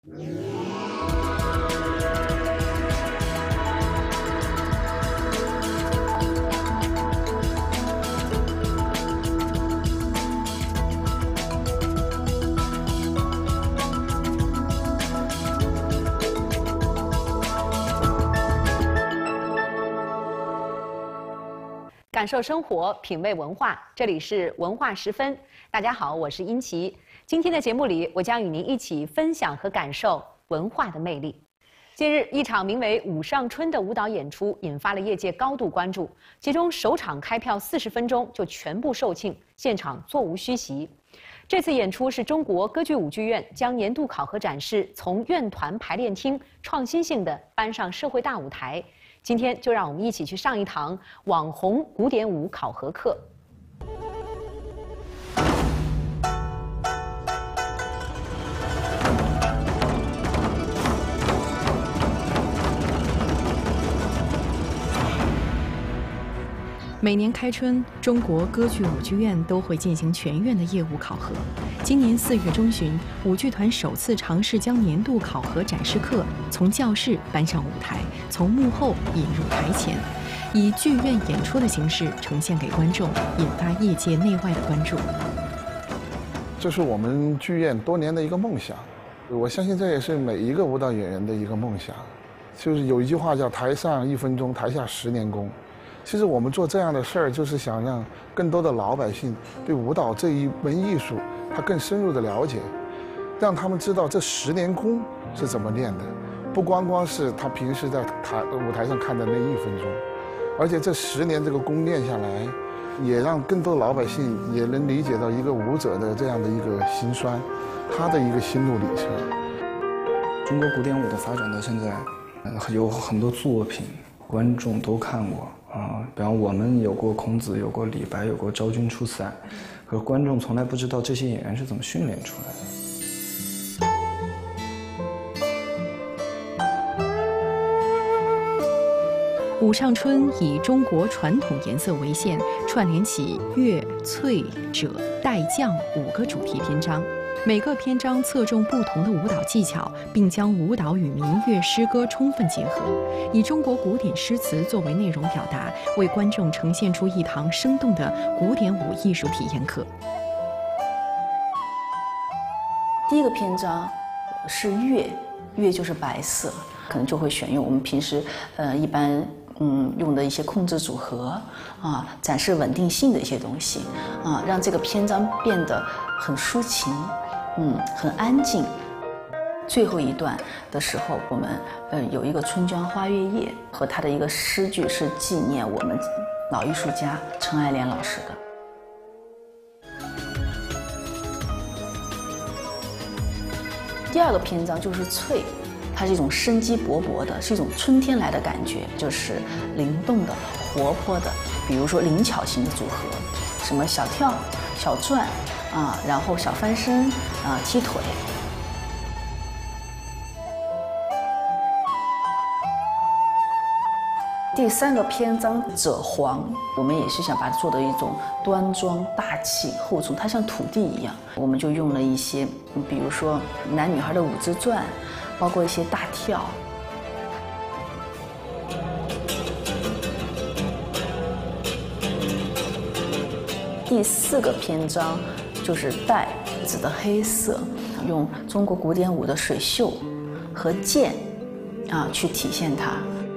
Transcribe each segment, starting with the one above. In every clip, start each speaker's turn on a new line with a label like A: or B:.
A: 感受生活，品味文化，这里是文化十分。大家好，我是殷琪。今天的节目里，我将与您一起分享和感受文化的魅力。近日，一场名为《舞上春》的舞蹈演出引发了业界高度关注。其中，首场开票40分钟就全部售罄，现场座无虚席。这次演出是中国歌剧舞剧院将年度考核展示从院团排练厅创新性地搬上社会大舞台。今天就让我们一起去上一堂网红古典舞考核课。
B: 每年开春，中国歌剧舞剧院都会进行全院的业务考核。今年4月中旬，舞剧团首次尝试将年度考核展示课从教室搬上舞台，从幕后引入台前，以剧院演出的形式呈现给观众，引发业界内外的关注。
C: 这是我们剧院多年的一个梦想，我相信这也是每一个舞蹈演员的一个梦想。就是有一句话叫"台上1分钟，台下10年功"。其实我们做这样的事儿，就是想让更多的老百姓对舞蹈这一门艺术，他更深入的了解，让他们知道这10年功是怎么练的，不光光是他平时在舞台上看的那1分钟，而且这10年这个功练下来，也让更多的老百姓也能理解到一个舞者的这样的一个辛酸，他的一个心路历程。
D: 中国古典舞的发展到现在，有很多作品观众都看过。比方我们有过孔子，有过李白，有过昭君出塞，可观众从来不知道这些演员是怎么训练出来
B: 的。舞上春以中国传统颜色为线，串联起乐、翠、褶、带、降5个主题篇章。每个篇章侧重不同的舞蹈技巧，并将舞蹈与民乐诗歌充分结合，以中国古典诗词作为内容表达，为观众呈现出一堂生动的古典舞艺术体验课。
E: 第一个篇章是乐，乐就是白色，可能就会选用我们平时一般用的一些控制组合展示稳定性的一些东西让这个篇章变得很抒情。很安静。最后一段的时候，我们有一个《春江花月夜》和他的一个诗句是纪念我们老艺术家陈爱莲老师的。第二个篇章就是翠，它是一种生机勃勃的，是一种春天来的感觉，就是灵动的、活泼的，比如说灵巧型的组合，什么小跳、小转。然后小翻身踢腿。第3个篇章赭黄，我们也是想把它做的一种端庄大气厚重，它像土地一样，我们就用了一些，比如说男女孩的舞姿转，包括一些大跳。第4个篇章就是带，指的黑色，用中国古典舞的水袖和剑去体现它。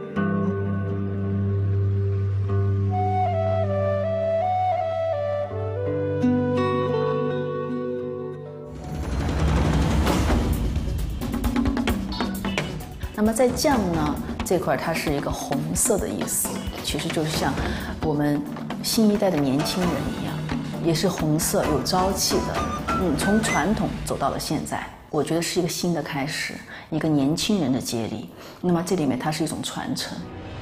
E: 那么在降呢这块，它是一个红色的意思，其实就是像我们新一代的年轻人一样。也是红色有朝气的，从传统走到了现在，我觉得是一个新的开始，一个年轻人的接力。那么这里面它是一种传承。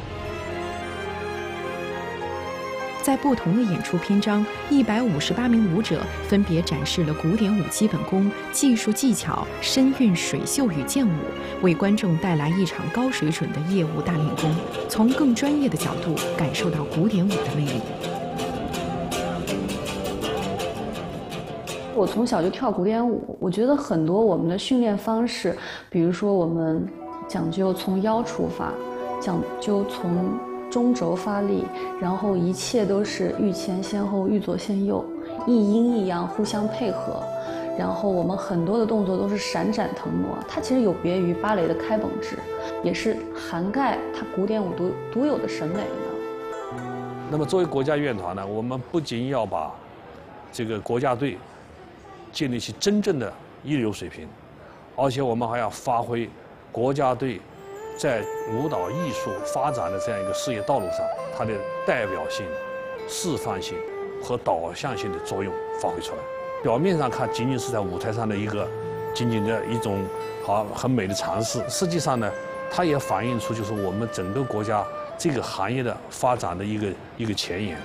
B: 在不同的演出篇章，158名舞者分别展示了古典舞基本功、技术技巧、身韵水袖与剑舞，为观众带来一场高水准的业务大练功，从更专业的角度感受到古典舞的魅力。
F: 我从小就跳古典舞，我觉得很多我们的训练方式，比如说我们讲究从腰出发，讲究从中轴发力，然后一切都是欲前先后，欲左先右，一阴一阳互相配合。然后我们很多的动作都是闪展腾挪，它其实有别于芭蕾的开绷制，也是涵盖它古典舞独有的审美的。
G: 那么作为国家乐团呢，我们不仅要把这个国家队建立起真正的一流水平，而且我们还要发挥国家队在舞蹈艺术发展的这样一个事业道路上它的代表性、示范性和导向性的作用发挥出来。表面上看仅仅是在舞台上的仅仅的一种很美的尝试，实际上呢，它也反映出就是我们整个国家这个行业的发展的一个前沿。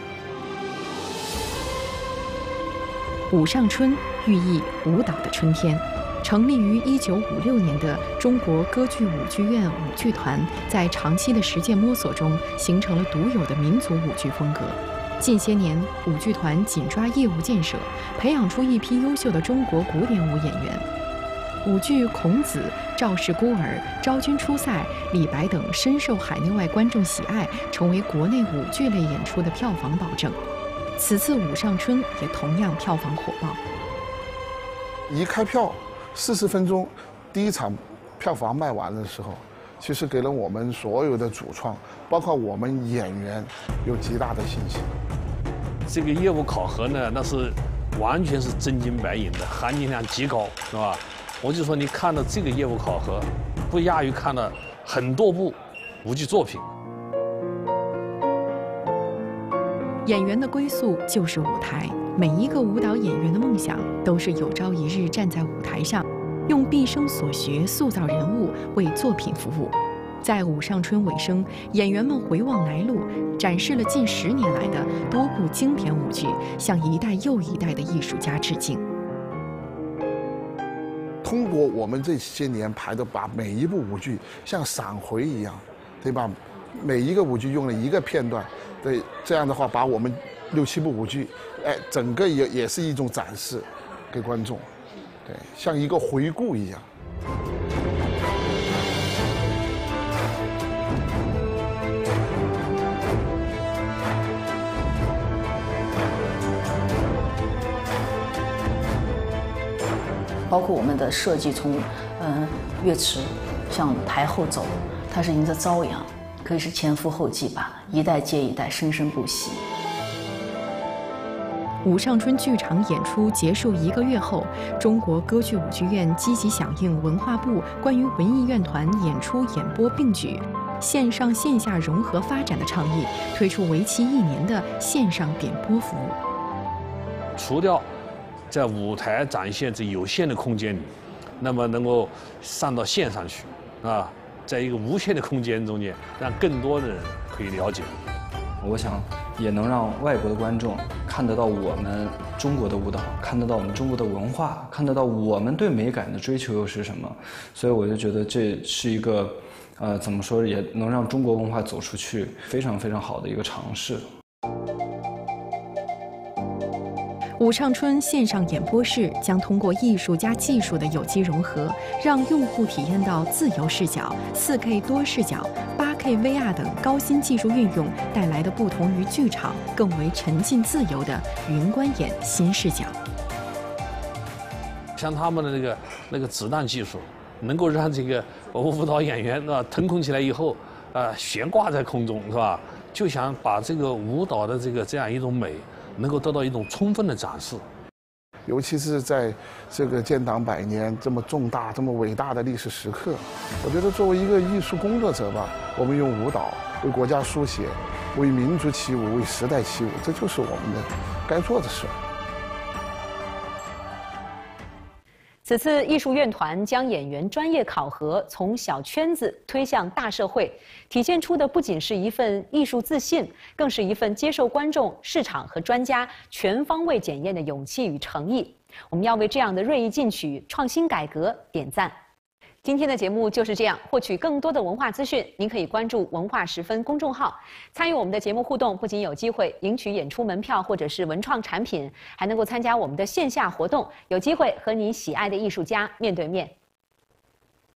B: 舞上春寓意舞蹈的春天。成立于1956年的中国歌剧舞剧院舞剧团，在长期的实践摸索中，形成了独有的民族舞剧风格。近些年，舞剧团紧抓业务建设，培养出一批优秀的中国古典舞演员。舞剧《孔子》《赵氏孤儿》《昭君出塞》《李白》等深受海内外观众喜爱，成为国内舞剧类演出的票房保证。此次舞上春也同样票房火爆。
C: 一开票40分钟，第一场票房卖完的时候，其实给了我们所有的主创，包括我们演员，有极大的信心。
G: 这个业务考核呢，那是完全是真金白银的，含金量极高，是吧？我就说你看到这个业务考核，不亚于看了很多部舞剧作品。
B: 演员的归宿就是舞台，每一个舞蹈演员的梦想都是有朝一日站在舞台上，用毕生所学塑造人物，为作品服务。在舞上春尾声，演员们回望来路，展示了近10年来的多部经典舞剧，向一代又一代的艺术家致敬。
C: 通过我们这些年排的，把每一部舞剧像闪回一样，对吧？每一个舞剧用了一个片段，对，这样的话把我们6、7部舞剧，整个也是一种展示给观众，对，像一个回顾一样。
E: 包括我们的设计，从乐池向台后走，它是迎着朝阳，可以是前赴后继吧，一代接一代，生生不息。
B: 舞上春剧场演出结束1个月后，中国歌剧舞剧院积极响应文化部关于文艺院团演出演播并举、线上线下融合发展的倡议，推出为期1年的线上点播服务。
G: 除掉在舞台展现这有限的空间里，那么能够上到线上去，啊，在一个无限的空间中间，让更多的人可以了解。
D: 我想也能让外国的观众看得到我们中国的舞蹈，看得到我们中国的文化，看得到我们对美感的追求又是什么。所以我就觉得这是一个，怎么说也能让中国文化走出去，非常非常好的一个尝试。
B: 舞上春线上演播室将通过艺术加技术的有机融合，让用户体验到自由视角、4K 多视角、8K VR 等高新技术运用带来的不同于剧场、更为沉浸自由的云观演新视角。
G: 像他们的那个子弹技术，能够让这个舞蹈演员腾空起来以后，悬挂在空中，是吧？就想把这个舞蹈的这样一种美，能够得到一种充分的展示。
C: 尤其是在这个建党100年这么重大、这么伟大的历史时刻，我觉得作为一个艺术工作者吧，我们用舞蹈为国家书写，为民族起舞，为时代起舞，这就是我们的该做的事。
A: 此次艺术院团将演员专业考核从小圈子推向大社会，体现出的不仅是一份艺术自信，更是一份接受观众、市场和专家全方位检验的勇气与诚意。我们要为这样的锐意进取、创新改革点赞。 今天的节目就是这样。获取更多的文化资讯，您可以关注“文化十分”公众号，参与我们的节目互动，不仅有机会赢取演出门票或者是文创产品，还能够参加我们的线下活动，有机会和你喜爱的艺术家面对面。